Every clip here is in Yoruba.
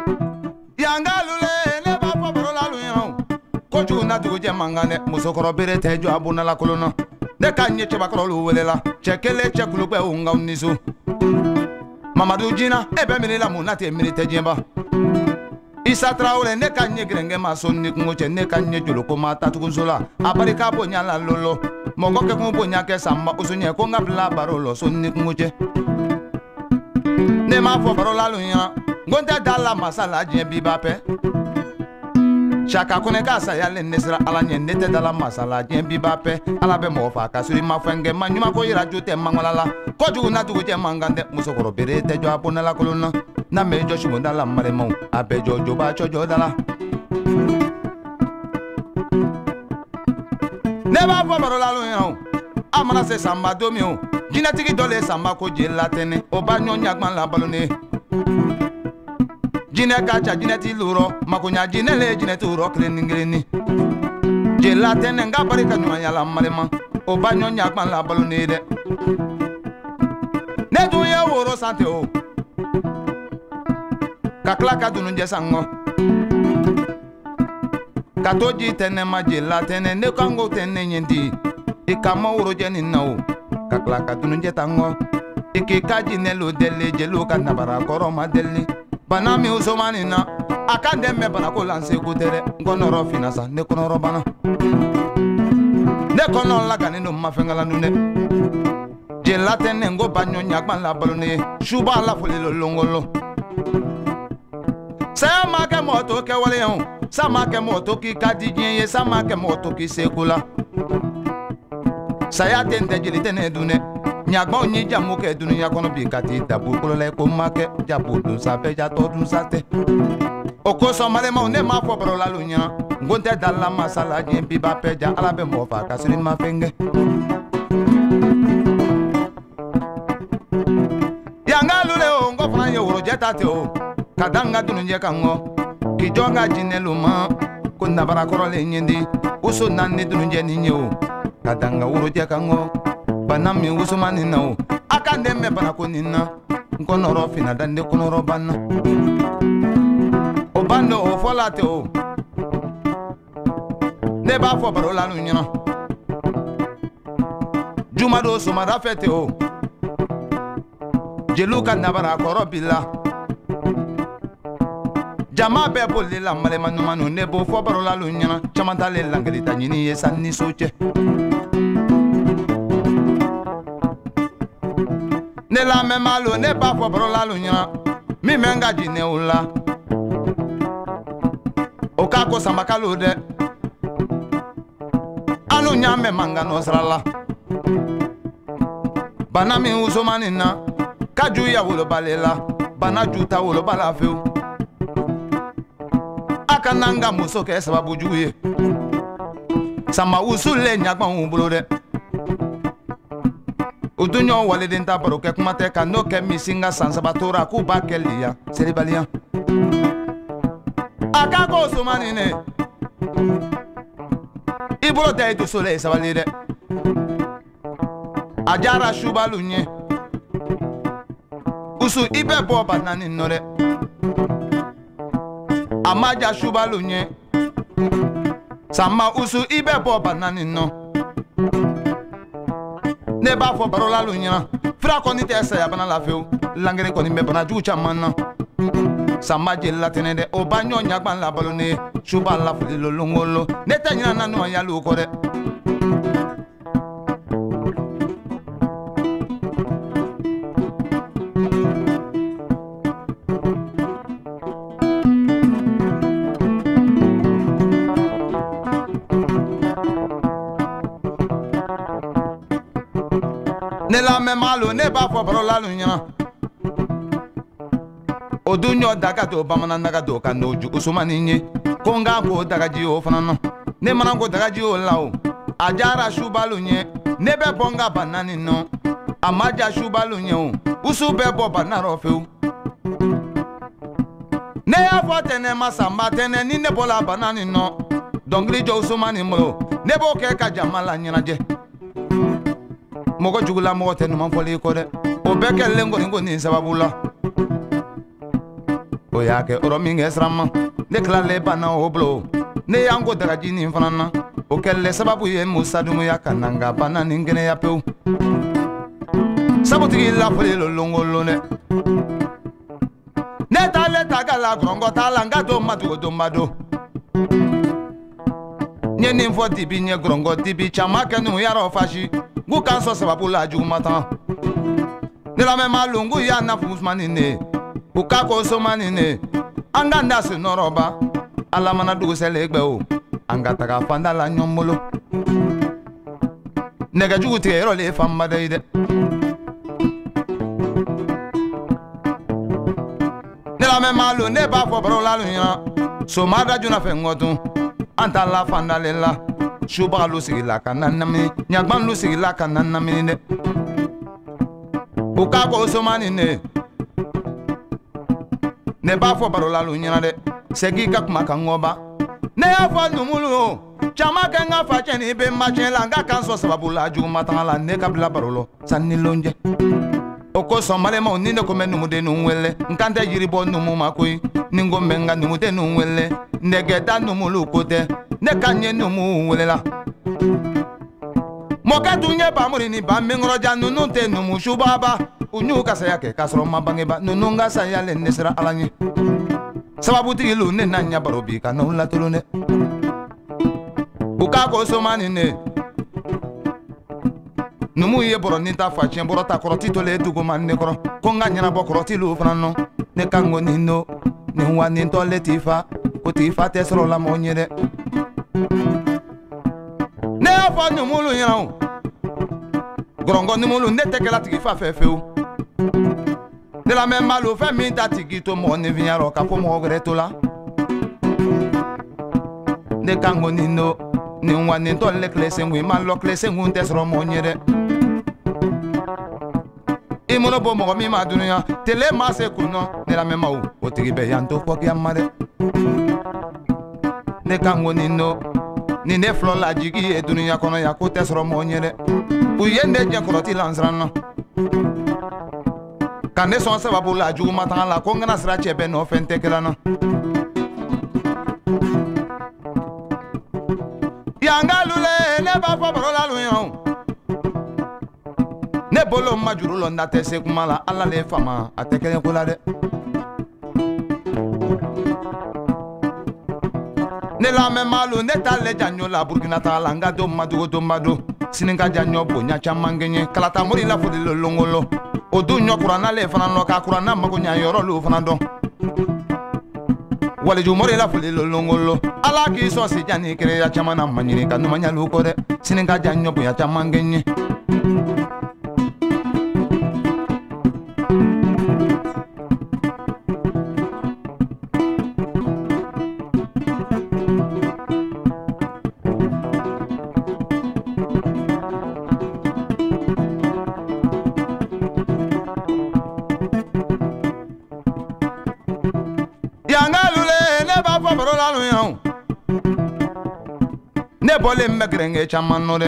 yangalule ne ba fo baro la lu yan ko ju na dugu je mangane musokoro bere te jo abuna la kolona ne ka nye che bakoro lu welela chekele chekulu pe unga unisu Mamadou Jina ebe mini la muna te mini te jemba Isa Traore ne ka nye grenge masoni kungoche ne ka nye joloko mata tukunzola abarika bonya la lolo mogo ke kumbonya ke samba usunye ko ngabla barolo sonni kungoche ne ma fo barola lunya ngonta dala masala jembi bape Chaka kone ka sa yale nesira ala nye nete dala masala jembi bape ala be mofa ka suri mafenge manyuma ko yira jote mangwala ko jugu na dugu je mangande musokoro bere te jo abona la kolona na me jo shimonda la maremo abe jo jo ba chojo dala ne ba fo barola lunya amana se samba domi o jinatigi dole samba ko je latene o ba nyonya gban la balone Jine kacha jine ti luro makunya jine le jine ti uro kreni je latene nga barika nyuma ya la malema o ba nyonya gban la balone de ne du ye woro sante o kakla ka dunu je sango katoji tene ma je latene ne kango tene nyendi ikama woro je ni na o kakla ka dunu je tango ikikaji ne lo dele je lo ka nabara koro ma dele Bana mi usomani na akande me bana ko lanse kutere ngonoro finasa ne konoro bana ne kono la ganino mafengala nune je latene ngo banyo nyagban la balone shuba la fole longolo sama ke moto ke wale on sama ke moto ki kadijin ye sama ke moto ki sekula saya tende jilite ne dune nyagba onyi jamu ke dunuya kono bi kati dabu kolola ko make jabu dun sa fe ja to dun sa te oko so male ma ne ma fo baro la lunya ngonte dalla masala je bi ba pe ja ala be mo fa kasri ma fenge yanga lule o ngo fana ye woro jeta te o kadanga dunuje kango ki jonga jinelu ma ko nabara korole nyindi uso nanni dunuje ni nyo kadanga woro je kango Bana mi usumani na o akande me bana ko ninna nkonoro fina dande konoro banna o bando o folate o ne ba fo barola nu nyina juma do suma da fete o jeluka nabara korobila jama be bolila male manumanu ne bo fo barola lu nyina chamanta le langelita nyini ye sanni soche Ne la me malo ne ba fo bro la lunya mi menga di ne ula o ka ko samba kalo de anu nya me manga no srala bana mi usomani na kaju ya wolo balela bana juta wolo bala feu akananga muso ke sababu juye sama usule nya gba un de Udunyo wale denta baro ke kumate ka no ke misinga sansabatora ku ba kelia seribalia akako somani ne ibro de to sole sabalire ajara shubalunye usu ibe bo banani nore amaja shubalunye sama usu ibe bo banani no ne ba fo baro la lunya fra koni te sa ya bana la feu langere koni me bana ju chamana sama je latene de o banyo nyagban la balone shuba la fuli lolongolo ne tanyina na no ya lu ko de ne la me malo ne ba fo baro la lunya odunyo daga to bamana daga do kan noju usumani nye konga ko daga ji o fana no ne mana ko daga ji o la o ajara shubalu nye ne be bonga banani no amaja shubalu nye o usu be bo banaro feu ne ya fo tene masamba tene ni ne bola banani no dongli jo usumani mo ne bo ke ka jamala nyinaje mogo jugula mogo tenu man foli ko de o beke lengo ngo ni sababula o o y'a kɛ ɔrɔ min kɛ siranma ne tilalen banna o bolo ne y'an ko dagaji nin fana na o kɛlɛ sababu ye Musa Dumuya ka na nka bana nin kɛnɛya pewu sabutigi lafoli lolongolo dɛ ne taalen ta ka la gɔrɔngɔ t'a la n ka to matugo to ma do n ye nin fɔ dibi n ye gɔrɔngɔ dibi caman kɛ nu yarɔ fasi k'u kan sɔn sababu la juguma tan ne lamɛnma lungu y'a nafu sumani ne u ka ko somani ne an ka da se nɔrɔba ala mana dugusɛlen gbɛ o an ka taga fanda la ɲɔgɔn bolo nɛgɛjugu tigɛ yɔrɔ le ye fanba dɛ ye dɛ ne lamɛnma lu ne b'a fɔ baro la lu ɲɛna soma da joona fɛ ŋɔtun an ta la fandalen la subaga lu sigila ka na namini ɲagban lu sigila ka na namini dɛ u ka ko somani ne b'a fɔ baro la lu ɲɛna dɛ segi ka kuma ka ŋɔba ne y'a fɔ numulu o caman kɛ n ka facɛni bɛ macɛn la n ka kan sɔn sababu la juguma tanga la ne ka bila baro lɔ sanni lonjɛ o kosɔn malemaw ni ne ko n bɛ numuden ninnu wele n kan tɛ yiri bɔ numu ma koyi ni n ko n bɛ n ka numuden ninnu wele nɛgɛda numulu ko tɛ ne ka ɲɛ numu welela mɔkɛ tun ye bamuri ni ba minkɔrɔja ninnu tɛ numu subaba u y'u ka saya kɛ k'a sɔrɔ ma bangeba ninnu ka saya le ne sera ala ɲɛ sababutigi lu ne na ɲɛ baro bi ka n'aw latolo dɛ u k'a ko somani ne numu ye bɔrɔnin ta facɛn bɔrɔ ta kɔrɔti tolen duguma ne kɔrɔ ko n ka ɲɛnabɔ kɔrɔti lu fana nɔ ne kan ko nin do nin wa nin tɔ le t'i fa ko t'i fa tɛ sɔrɔ la mɔgɔ ɲɛ dɛ ne y'a fɔ numulu ɲɛna o gɔrɔngɔ numulu ne tɛ kɛla tigi fa fɛ fewu ne lamɛnba lu fɛn min ta tigi to mɔgɔ nifinya rɔ ka fɔ mɔgɔ wɛrɛ to la ne kan ko nin do nin wa nin tɔ le tile senkun i ma lɔ tile senkun tɛ sɔrɔ mɔgɔ ɲɛ dɛ i mana bɔ mɔgɔ min ma dunuya tele ma se kun nɔ ne lamɛnbaw o tigi bɛ yan to fɔkiya ma dɛ ne kan ko nin do nin ne filɔ la jigi ye dunuya kɔnɔ yan ko tɛ sɔrɔ mɔgɔ ɲɛ dɛ u ye ne jɛ kɔrɔti la n siran na ka ne sɔn sababu la juguma tanga la ko n kana sira cɛ bɛɛ nɔfɛ n tɛ kɛla na yanga lule ne b'a fɔ baro la lu ɲɛ ne bolo ma juru lɔ n da tɛ se kuma la ala le fama a tɛ kɛɲɛ ko la dɛ ne lamɛnma lu ne ta lɛ janɲɔ la burukina taga la n ka don madogo don mado sini ka janɲɔ bonya caman kɛ n ye kalata mori la foli lolongolo o dun ɲɔ kuranna le fana nɔ ka kuranna mago ɲa yɔrɔ lu fana dɔn waliju mori la foli lolongolo ala k'i sɔn si janni kereya caman na ma ɲini ka numa ɲalu kɔ dɛ sini ka janɲɔ bonya caman kɛ n ye ne bɔlen bɛ gɛrɛnkɛ caman nɔ dɛ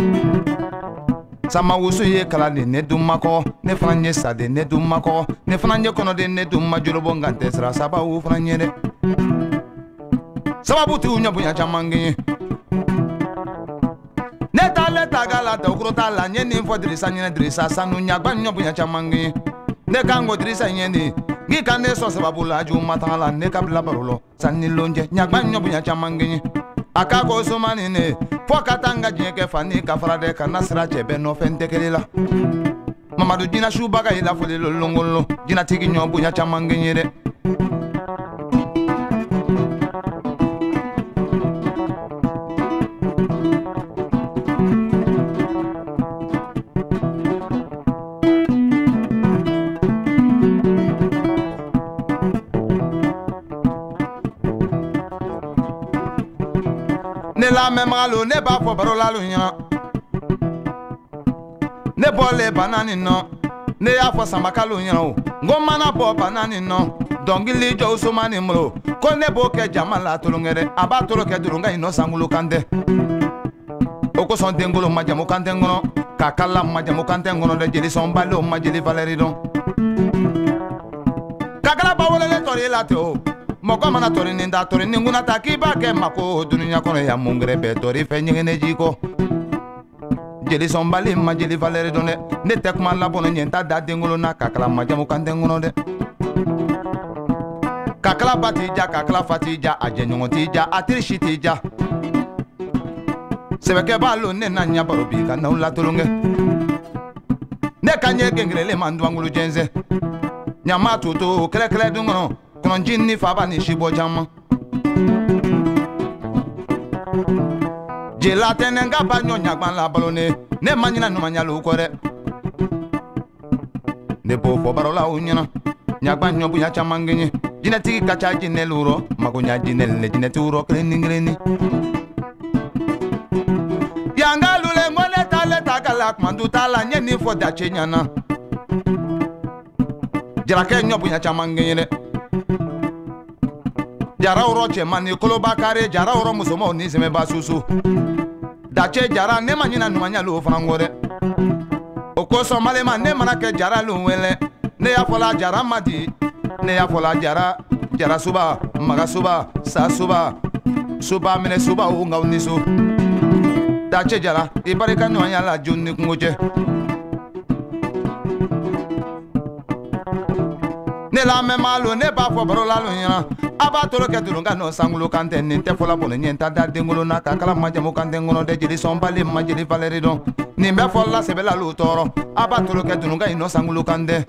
sama wusu ye kala de ne dun ma kɔgɔ ne fana ye sa de ne dun ma kɔgɔ ne fana ye kɔnɔ de ne dun ma jolobɔ nka n tɛ sira sababu fana ye dɛ sababu t'u ɲɛ bonya caman kɛ n ye ne taalen taga la dawukuro t'a la n ye nin fɔ dirisa ɲɛnɛ dirisa sanu ɲagba ɲɛ bonya caman kɛ n ye ne kan ko dirisa ɲɛ de n'i ka ne sɔn sababu la jugu ma taga la ne ka bila baro lɔ sanni lonjɛ ɲagba ɲɛ bonya caman kɛ n ye a ka ko somani ne fɔ ka taa n ka diɲɛ kɛ fani ka fara dɛ ka na sira cɛ bɛɛ nɔfɛ n tɛ kelen la mamadu jina subaga ye lafoli lolongolo jinatigi ɲɔ bonya caman kɛ n ye dɛ ne lamɛnbaga lu ne b'a fɔ baro la lu ɲɛna ne bɔlen bana nin nɔ ne y'a fɔ samaka lu ɲɛna o n ko mana bɔ bana nin nɔ dɔnkili jɔ usoma nin bolo ko ne b'o kɛ jama la tolonkɛ dɛ a b'a tolo kɛ durunka ɲi nɔ sankolo kan tɛ o kosɔn denkolo majamu kan tɛ n kɔnɔ k'a kala majamu kan tɛ n kɔnɔ dɛ jelisɔn balew ma jeli valeri dɔn kakala ba wolelen tɔ tori late o mɔgɔ mana tori nin da tori nin kunna ta k'i b'a kɛ mako dunuya kɔnɔ ya mun gɛrɛ bɛɛ tori fɛ ɲɛgɛnɛ ji kɔ jeli sɔnbali ma jeli valɛri dɔn dɛ ne tɛ kuma labɔnɔ ɲɛ ta da denkolo na ka kala majamu kan tɛ n kɔnɔ dɛ ka kala ba t'i ja ka kala fa t'i ja a jɛɲɔgɔn t'i ja a teri si t'i ja sɛbɛkɛ b'a lo ne na ɲa baro bi ka n'aw latolonkɛ ne ka ɲɛ gengerele man duwankulu jɛnsɛ ɲama tuto kɛlɛkɛlɛ dun kɔnɔ kɔnɔnji ni faba ni sibɔ caman jela tɛnɛ n ka ba ɲɔ ɲagban la balo ne ma ɲina numaɲalo kɔ dɛ ne b'o fɔ barola u ɲɛna ɲagban ɲɔ bonya caman kɛɲɛ jinɛtigi ka ca jinɛlu rɔ mago ɲa jinɛli le jinɛtigiw rɔ kelen ni kelen ni yanga lule n ko ne ta ka la kumandu t'a la n ye nin fɔ dace ɲana jarakɛ ɲɔ bonya caman kɛɲɛ dɛ jara wɔrɔ cɛman ni koloba kare jara wɔrɔ musomanw ni sɛmɛba susu dace jara ne ma ɲina numaɲalo o fana kɔ dɛ o kosɔn malema ne mana kɛ jara lu wɛlɛ ne y'a fɔla jara ma di ne y'a fɔla jara suba maga suba sa suba suba minɛ suba o ngaw ni so dace jara i barika ɲɔgɔnya la jon ni kungo cɛ ne lamɛn maa lo ne b'a fɔ baro la lo ɲɛna a b'a tolo kɛ durun ka nɔ sankolo kan tɛ nin tɛ fɔla bɔnɛ ɲɛ ta da denkolo na ka kala majamu kan tɛ n kɔnɔ dɛ jeli sɔnbali ma jeli valɛri dɔn nin bɛ fɔla sɛbɛla lo tɔɔrɔ a b'a tolo kɛ durun ka i nɔ sankolo kan tɛ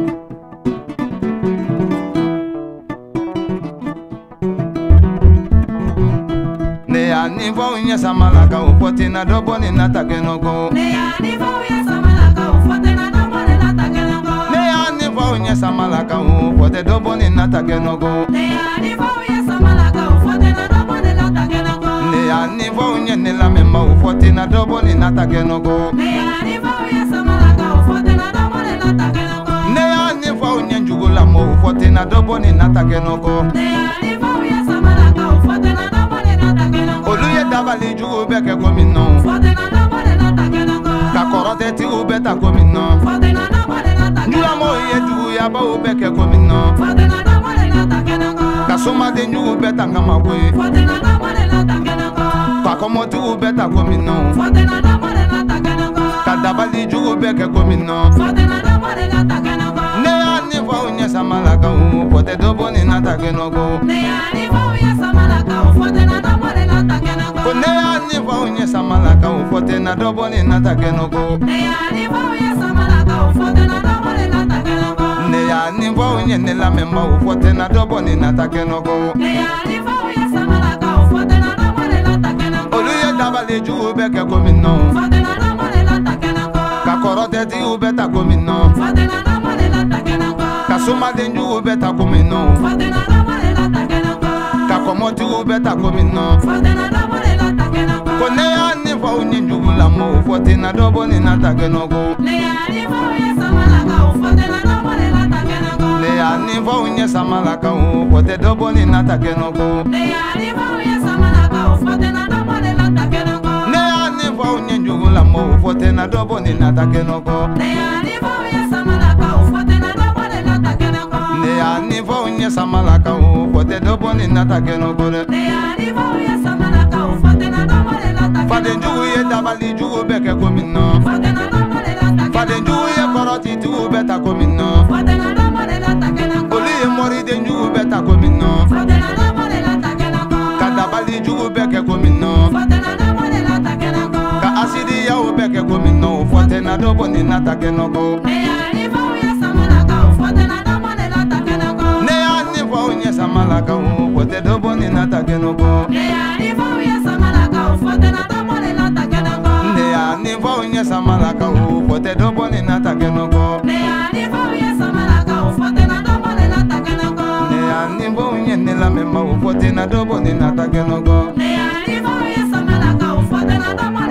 ne y'a nin fɔ ɲɛ samala ka o fɔ ten na dɔ bɔ nin na ta kɛnɛ kɔ ne y'a nin fɔ ɲɛ samala ka o fɔ ten na dɔ bɔ nin na ta kɛnɛ kɔ ne y'a nin fɔ ɲɛ samala ka o fɔ ten dɔ bɔ nin na ta kɛnɛ kɔ ne y'a nin fɔ ɲɛ samala ka o fɔ ten na dɔ bɔ nin na ta kɛnɛ kɔ ne y'a nin fɔ ɲɛ ne lamɛnba o fɔ ten na dɔ bɔ nin na ta kɛnɛ kɔ ne y'a nin fɔ ɲɛ samala ka o fɔ ten na dɔ bɔ nin na ta kɛnɛ kɔ ne y'a nin fɔ ɲɛ jugu lamɔ o fɔ ten na dɔ bɔ nin na ta kɛnɛ kɔ ne y'a nin fɔ ɲɛ samala ka o fɔ ten na dɔ bɔ nin na ta kɛnɛ kɔ olu ye dabali jugu bɛɛ kɛ ko min nɔ fɔ ten na dɔ bɔ nin na ta kɛnɛ kɔ ka kɔrɔtɛtigiw bɛɛ ta ko min nɔ fɔ ten na dɔ bɔ nin na ta kɛnɛ kɔ ɲulamɔw ye juguyabaw bɛɛ kɛ ko min nɔ fɔ ten na dɔ bɔ nin na ta kɛnɛ kɔ ka somaden jugu bɛɛ ta kama ko ye fɔ ten na dɔ bɔ nin na ta kɛnɛ kɔ ka kɔmɔtigiw bɛɛ ta ko min nɔ fɔ ten na dɔ bɔ nin na ta kɛnɛ kɔ ka dabali jugu bɛɛ kɛ ko min nɔ fɔ ten na dɔ bɔ nin na ta kɛnɛ kɔ ne y'a nin fɔ ɲɛ samalakaw fɔ tɛ dɔ bɔ nin na ta kɛnɛ kɔ ne y'a nin fɔ ɲɛ samalakaw fɔ tɛ na dɔ bɔ nin na ta kɛnɛ kɔ ne y'a nin fɔ ɲɛ samalakaw fɔ tɛ na dɔ bɔ nin na ta kɛnɛ kɔ ne y'a nin fɔ ɲɛ samalakaw fɔ tɛ na dɔ bɔ nin na ta kɛnɛ kɔ ne y'a nin fɔ ɲɛ ne lamɛnbaw fɔ tɛ na dɔ bɔ nin na ta kɛnɛ kɔ ne y'a nin fɔ ɲɛ samalakaw fɔ tɛ na dɔ bɔ nin na ta kɛnɛ kɔ olu ye dabali jugu bɛɛ kɛ ko min nɔ fɔ tɛ na dɔ bɔ nin na ta kɛnɛ kɔ ka kɔrɔtɛtigiw bɛɛ ta ko min nɔ fɔ tɛ na dɔ bɔ nin na ta kɛnɛ kɔ ka somaden jugu bɛɛ ta ko min nɔ fɔ tɛ na dɔ bɔ nin na ta kɛnɛ kɔ ka kɔmɔtigiw bɛɛ ta ko min nɔ fɔ tɛ na dɔ bɔ nin na ta kɛnɛ kɔ ko ne y'a nin fɔ ɲɛ jugu lamɔ fɔ tɛ na dɔ bɔ nin na ta kɛnɛ kɔ ne y'a nin fɔ ɲɛ samalakaw fɔ tɛ na dɔ bɔ nin na ta kɛnɛ kɔ ne y'a nin fɔ ɲɛ samalakaw fɔ tɛ dɔ bɔ nin na ta kɛnɛ kɔ ne y'a nin fɔ ɲɛ samalakaw fɔ tɛ na dɔ bɔ nin na ta kɛnɛ kɔ ne y'a nin fɔ ɲɛ jugu lamɔ fɔ tɛ na dɔ bɔ nin na ta kɛnɛ kɔ ne y'a nin fɔ ɲɛ samalakaw fɔ tɛ na dɔ bɔ nin na ta kɛnɛ kɔ ne y'a nin fɔ ɲɛ samalakaw fɔ tɛ dɔ bɔ nin na ta kɛnɛ kɔ dɛ ne y'a nin fɔ ɲɛ samalakaw fɔ tɛ na dɔ bɔ nin na ta kɛnɛ kɔ faden jugu ye dabali jugu bɛɛ kɛ ko min nɔ fɔ tɛ na dɔ bɔ nin na ta kɛnɛ kɔ faden jugu ye kɔrɔtitigiw bɛɛ ta ko min nɔ fɔ tɛ na dɔ bɔ nin na ta kɛnɛ kɔ olu ye mɔriden jugu bɛɛ ta ko min nɔ fɔ tɛ na dɔ bɔ nin na ta kɛnɛ kɔ ka dabali jugu bɛɛ kɛ ko min nɔ fɔ tɛ na dɔ bɔ nin na ta kɛnɛ kɔ ka asidiyaw bɛɛ kɛ ko min nɔ fɔ tɛ na dɔ bɔ nin na ta kɛnɛ kɔ ne y'a nin fɔ ɲɛ samalakaw fɔ tɛ na dɔ bɔ nin na ta kɛnɛ kɔ ne y'a nin fɔ ɲɛ samalakaw fɔ tɛ dɔ bɔ nin na ta kɛnɛ kɔ ne y'a nin fɔ ɲɛ samalakaw fɔ tɛ na dɔ bɔ nin na ta kɛnɛ kɔ ne y'a nin fɔ ɲɛ samalakaw fɔ tɛ dɔ bɔ nin na ta kɛnɛ kɔ ne y'a nin fɔ ɲɛ samalakaw fɔ tɛ na dɔ bɔ nin na ta kɛnɛ kɔ ne y'a nin fɔ ɲɛ ne lamɛnbaw fɔ tɛ na dɔ bɔ nin na ta kɛnɛ kɔ ne y'a nin fɔ ɲɛ samalakaw fɔ tɛ na dɔ bɔ